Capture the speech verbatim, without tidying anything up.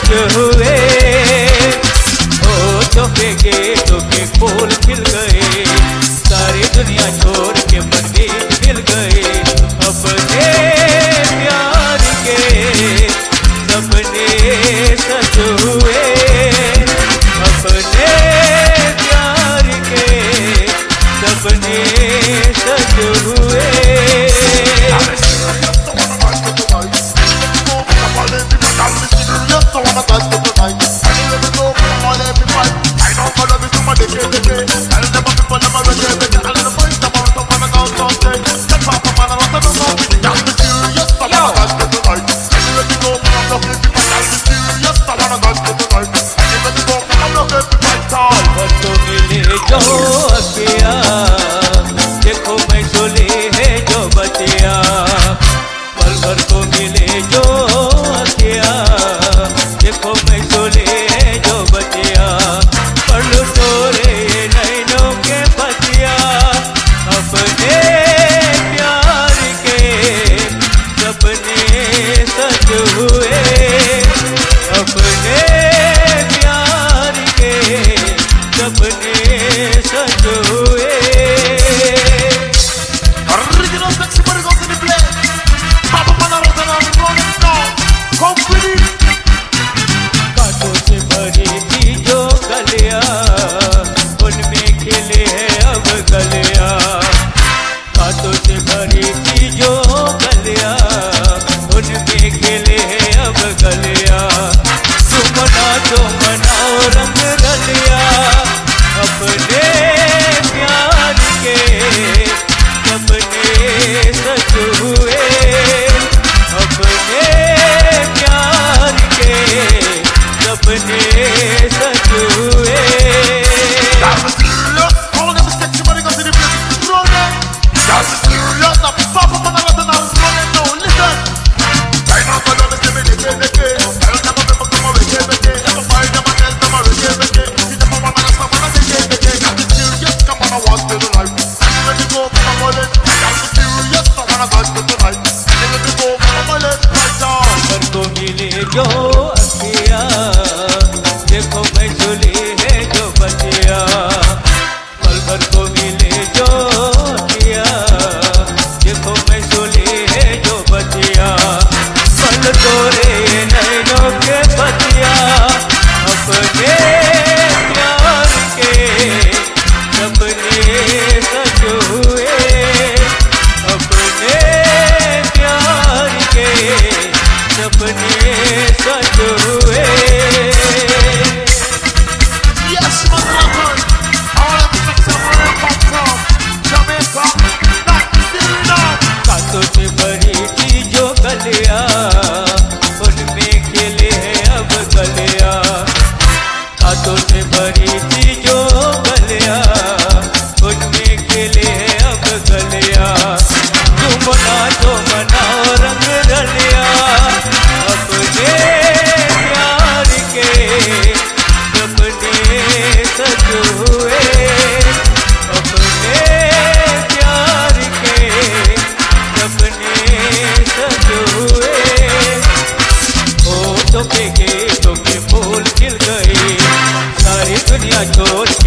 सच हुए। ओ तोहफे के तोहफे फूल खिल गए, सारी दुनिया छोड़ के मंदिर मिल गए। अपने प्यार के सपने सच हुए, अपने प्यार के सपने सच हुए। जो अखिया देखो मैं सोले है जो बचिया, पल भर को मिले जो अखिया देखो मैं सोले है जो बचिया। पल तोरे नैनों के बचिया, अपने प्यार के सपने सच हुए, अपने प्यार के सपने सच हुए। Original sexy body goes in the play. Papa Manaratan on the rolling down. Come with it. कांटों से भरी थी जो गलियां, उनमें खिले हैं अब गलियां। कांटों से भरी थी जो गलियां, उनमें खिले हैं अब गलियां। तुम नाचो मनाओ रंग रलिया, अपने प्यार के सपने सच हुए, अपने प्यार के सपने सच हुए। That's serious. All of them sexy body goes in the play. Rolling. That's serious. Now Papa Manaratan on the rolling down. Listen. I know for them is the big big big. I don't have a people come over here big big. Never find them and tell them I'm here big big. See them over and stop and say big big. That's serious. Come on, I want to the life. Let me go for my wallet. That's serious. I wanna go to the night. Let me go for my wallet. Right down. पर को मिले जो अखिया देखो मैं झूली है जो बचिया। पल भर को मिले जो अखिया देखो मैं झूली है जो बचिया। पल तोरे नैनों के बचिया, अपने प्यार के सपने सच हुए, अपने प्यार के सपने सच हुए। Yes, Manaratan. All of the sexy body come from Jamaica. That's serious. कांटों से भरी थी जो गलियां, उनमें खिले हैं अब गलियां। कांटों से भरी थी जो गलियां, उनमें खिले हैं अब गलियां। तुम नाचो मनाओ रंग रलिया, अपने प्यार के सपने सच हुए, अपने प्यार के सपने सच हुए। ओ तोहफे के तोहफे फूल खिल गए, सारी दुनिया छोड़